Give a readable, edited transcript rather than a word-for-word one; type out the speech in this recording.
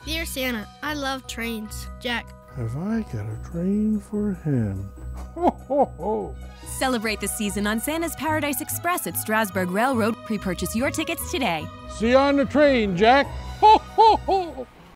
Dear Santa, I love trains. Jack. Have I got a train for him? Ho, ho, ho. Celebrate the season on Santa's Paradise Express at Strasburg Rail Road. Pre-purchase your tickets today. See you on the train, Jack. Ho, ho, ho.